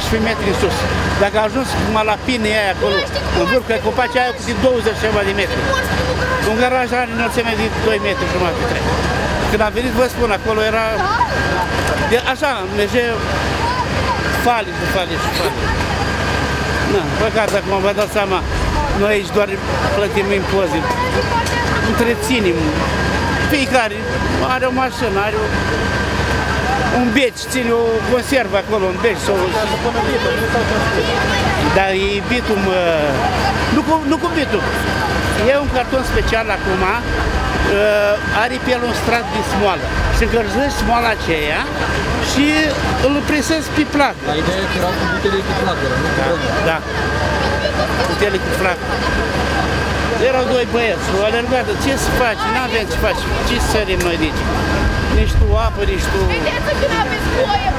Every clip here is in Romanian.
15 metri în sus. Dacă a ajuns numai la pine aia acolo, în vârf, că copacii aia de 20 ceva de metri. Un garaj are înălțime de 2 metri jumătate, 3. Când am venit, vă spun, acolo era... Așa, merge fali și fali. Na, păcat, acum vă dați seama, noi aici doar plătim impozit. Întreținem. Fiecare are o mașină, are un beci, ține o conservă acolo, un beci sau... Dar e bitum, nu cu bitum. E un carton special acum, are pe el un strat de smoală. Și încălzești smoala aceea și îl presezi pe placă. Dar ideea e că erau cu butele cu flacără, nu? Da. Butele cu flacără. Erau doi băieți, o alergată, ce să faci? N-avem ce faci, ce să sărim noi de aici? Nici tu apă, nici tu... Vedeți că n-aveți voie!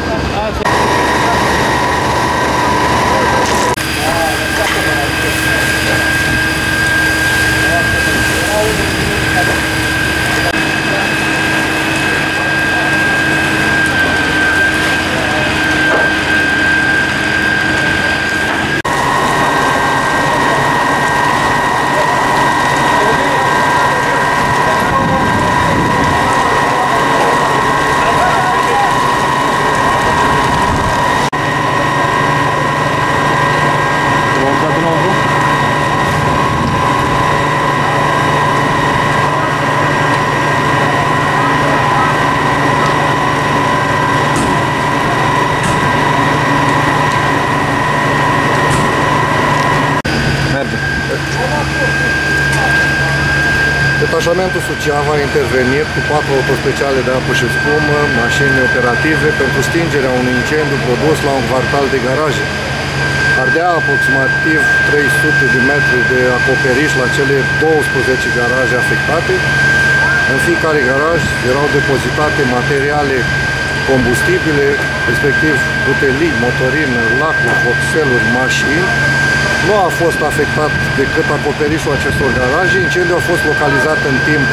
Detașamentul Suceava a intervenit cu 4 autospeciale de apă și spumă, mașini operative pentru stingerea unui incendiu produs la un kvartal de garaje. Ardea aproximativ 300 de metri de acoperiș la cele 12 garaje afectate. În fiecare garaj erau depozitate materiale combustibile, respectiv butelii, motorină, lacuri, vopseluri, mașini. Nu a fost afectat decât acoperișul acestor garaje. Incendiul a fost localizat în timp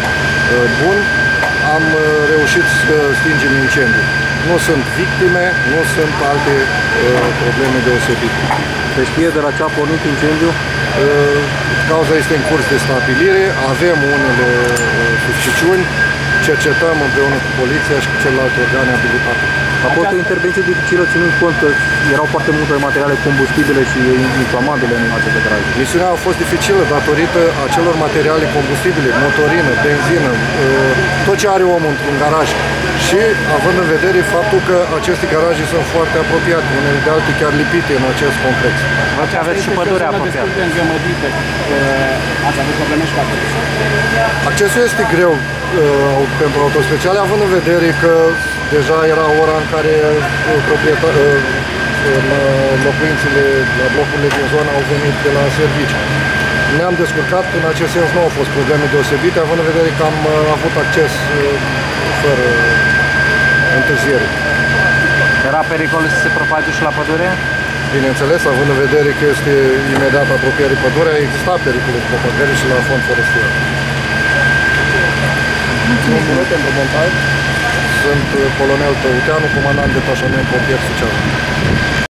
bun. Am reușit să stingem incendiul. Nu sunt victime, nu sunt alte probleme deosebite. Se știe de la ce a pornit incendiu? Cauza este în curs de stabilire. Avem unele suspiciuni. Cercetăm împreună cu poliția și cu celelalte organe abilitate. A fost o intervenție dificilă, ținând cont că erau foarte multe materiale combustibile și inflamabile în aceste garaje. Misiunea a fost dificilă datorită acelor materiale combustibile, motorină, benzină, tot ce are omul într-un garaj. Și având în vedere faptul că aceste garaje sunt foarte apropiate, unele de alte chiar lipite în acest complex. Deci aveți și pădurea apropiată. Ați avut probleme și cu accesul? Accesul este greu pentru autospeciale, având în vedere că deja era ora în care locuințele, blocurile din zonă au venit de la serviciu. Ne-am descurcat, în acest sens nu au fost probleme deosebite, având în vedere că am avut acces fără întârziere. Era pericol să se propage și la pădure? Bineînțeles, având în vedere că este imediat apropiere pădurea, exista pericol de propagare și la fond forestier. Sunt colonel Tăuteanu, comandant detașament pompier Suceava.